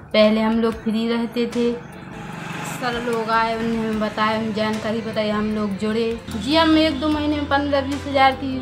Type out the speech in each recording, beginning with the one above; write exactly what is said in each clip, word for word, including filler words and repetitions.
पहले हम लोग फ्री रहते थे। सर लोग आए, उन्होंने हमें बताया, हमें जानकारी बताई, हम लोग जुड़े। जी हम एक दो महीने में पंद्रह बीस हज़ार की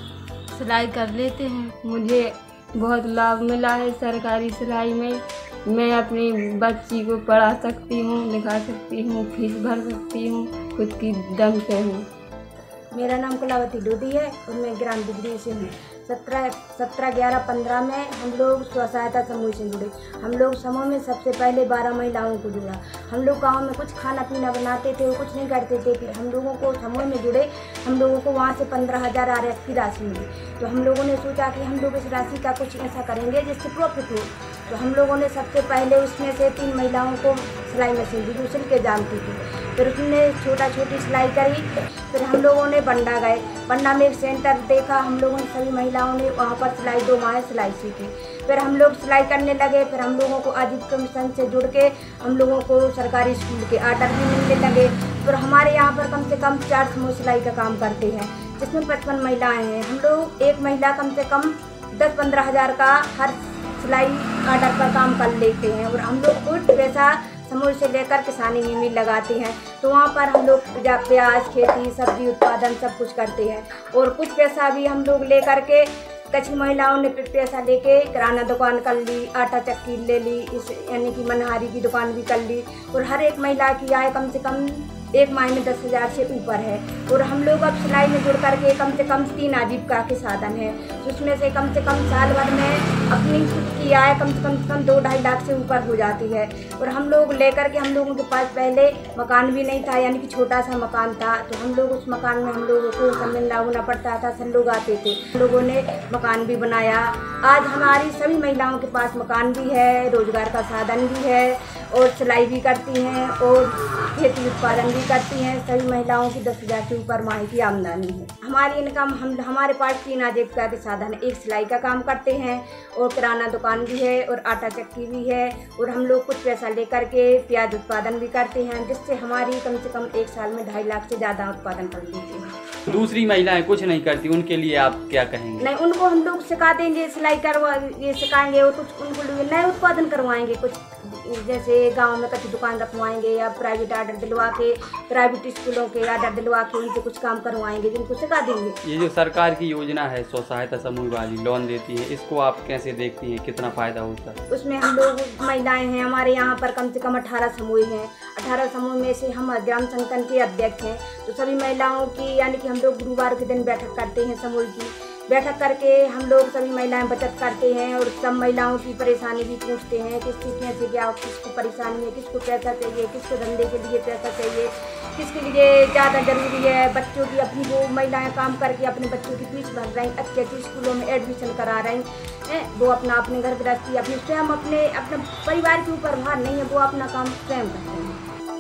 सिलाई कर लेते हैं। मुझे बहुत लाभ मिला है सरकारी सिलाई में। मैं अपनी बच्ची को पढ़ा सकती हूँ, लिखा सकती हूँ, फीस भर सकती हूँ, खुद की दम पे हूँ। मेरा नाम कलावती डोडी है और मैं ग्राम बिजली से हूँ। सत्रह सत्रह ग्यारह पंद्रह में हम लोग स्व सहायता समूह से जुड़े। हम लोग समूह में सबसे पहले बारह महिलाओं को जुड़ा। हम लोग गांव में कुछ खाना पीना बनाते थे, वो कुछ नहीं करते थे। फिर हम लोगों को समूह में जुड़े, हम लोगों को वहाँ से पंद्रह हज़ार आर एफ की राशि मिली। तो हम लोगों ने सोचा कि हम लोग इस राशि का कुछ ऐसा करेंगे जिससे प्रॉफिट हो। तो हम लोगों ने सबसे पहले उसमें से तीन महिलाओं को सिलाई मशीन दी जो सिल के जानती थी। फिर उसने छोटा छोटी सिलाई करी। फिर हम लोगों ने बंडा गए, बंडा में एक सेंटर देखा। हम लोगों ने सभी महिलाओं ने वहाँ पर सिलाई दो माह सिलाई सीखी। फिर हम लोग सिलाई करने लगे। फिर हम लोगों को आजीविका मिशन से जुड़ के हम लोगों को सरकारी स्कूल के आर्डर भी मिलने लगे। फिर हमारे यहाँ पर कम से कम चार समूह सिलाई का काम करते हैं, जिसमें पचपन महिलाएँ हैं। हम लोग एक महिला कम से कम दस पंद्रह हज़ार का हर सिलाई आर्डर पर काम कर लेते हैं। और हम लोग कुछ पैसा समूह से लेकर किसानी में भी लगाते हैं। तो वहाँ पर हम लोग प्याज, खेती, सब्जी उत्पादन सब कुछ करते हैं। और कुछ पैसा भी हम लोग ले करके, कुछ महिलाओं ने पैसा लेके किराना दुकान कर ली, आटा चक्की ले ली, इस यानी कि मनहारी की दुकान भी कर ली। और हर एक महिला की आय कम से कम एक माह में दस हज़ार से ऊपर है। और हम लोग अब सिलाई में जुड़ करके कम से कम तीन आजीविका के साधन है, उसमें से कम से कम साल भर में अपनी खुद की आय कम से कम से कम दो ढाई लाख से ऊपर हो जाती है। और हम लोग लेकर के, हम लोगों के पास पहले मकान भी नहीं था, यानी कि छोटा सा मकान था। तो हम लोग उस मकान में हम लोगों को समय लागूना पड़ता था। सब लोग आते थे, हम लोगों ने मकान भी बनाया। आज हमारी सभी महिलाओं के पास मकान भी है, रोजगार का साधन भी है, और सिलाई भी करती हैं और खेती उत्पादन भी करती हैं। सभी महिलाओं की दस हज़ार से ऊपर माह की आमदनी है। हमारी इनकम, हम हमारे पास तीन आजीविका के साधन है। एक सिलाई का काम करते हैं, और किराना दुकान भी है, और आटा चक्की भी है। और हम लोग कुछ पैसा लेकर के प्याज उत्पादन भी करते हैं, जिससे हमारी कम से कम एक साल में ढाई लाख से ज़्यादा उत्पादन कर लेते हैं। दूसरी महिलाएं कुछ नहीं करती, उनके लिए आप क्या कहेंगे? नहीं, उनको हम लोग सिखा देंगे, सिलाई करवा ये सिखाएंगे, और कुछ उनको नए उत्पादन करवाएंगे। कुछ जैसे गांव में कच्ची दुकान रखवाएंगे, या प्राइवेट आर्डर दिलवा के, प्राइवेट स्कूलों के आर्डर दिलवा के उनसे कुछ काम करवाएंगे, जिनको सिखा देंगे। ये जो सरकार की योजना है स्व सहायता समूह वाली लोन देती है, इसको आप कैसे देखती हैं, कितना फायदा होता है? उसमें हम लोग महिलाएं हैं, हमारे यहाँ पर कम से कम अठारह समूह हैं। अठारह समूह में से हम ग्राम संगठन के अध्यक्ष हैं। तो सभी महिलाओं की, यानी कि हम लोग गुरुवार के दिन बैठक करते हैं। समूह की बैठक करके हम लोग सभी महिलाएं बचत करते हैं, और सब महिलाओं की परेशानी भी पूछते हैं, किसकी कैसे क्या, किसको परेशानी है, किसको पैसा चाहिए, किसको धंधे के लिए पैसा चाहिए, किसके लिए ज़्यादा ज़रूरी है। बच्चों की, अपनी वो महिलाएं काम करके अपने बच्चों की फीस भर रही, अच्छे अच्छे स्कूलों में एडमिशन करा रही हैं। वो अपना अपने घर गृहस्थी, अपने स्वयं अपने अपने परिवार के ऊपर भार नहीं है, वो अपना काम स्वयं करते हैं।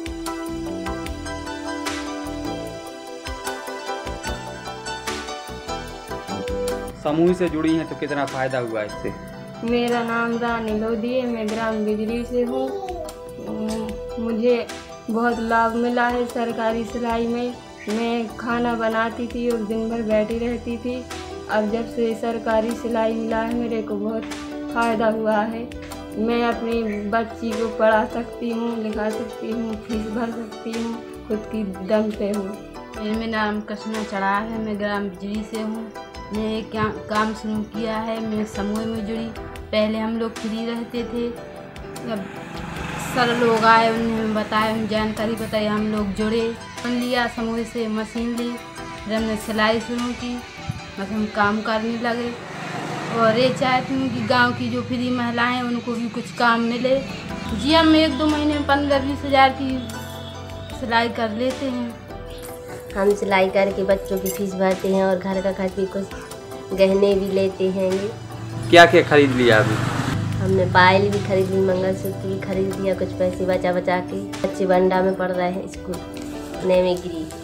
समूह से जुड़ी हैं तो कितना फायदा हुआ इससे? मेरा नाम रानी लोधी है, मैं ग्राम बिजली से हूँ। मुझे बहुत लाभ मिला है सरकारी सिलाई में। मैं खाना बनाती थी और दिन भर बैठी रहती थी। अब जब से सरकारी सिलाई मिला है, मेरे को बहुत फ़ायदा हुआ है। मैं अपनी बच्ची को पढ़ा सकती हूँ, लिखा सकती हूँ, फीस भर सकती हूँ, खुद की दम पे हूँ। मेरा नाम कृष्णा चढ़ा है, मैं ग्राम बिजली से हूँ। मैं एक काम शुरू किया है, मैं समूह में जुड़ी। पहले हम लोग फ्री रहते थे। अब सर लोग आए, उन्होंने हमें बताया, हमें जानकारी बताई, हम लोग जुड़े। पढ़ लिया, समूह से मशीन ली, फिर हमने सिलाई शुरू की, बस हम काम करने लगे। और ये चाहती हूँ कि गांव की जो फ्री महिलाएं हैं उनको भी कुछ काम मिले। जी हम एक दो महीने में पंद्रह बीस हज़ार की सिलाई कर लेते हैं। हम सिलाई करके बच्चों की फीस भरते हैं और घर का खर्च भी, कुछ गहने भी लेते हैं। क्या क्या खरीद लिया अभी? हमने पायल भी खरीद ली, मंगलसूत्र भी खरीद लिया, कुछ पैसे बचा बचा के। बच्चे बंडा में पढ़ रहे हैं, स्कूल नेमेगिरी।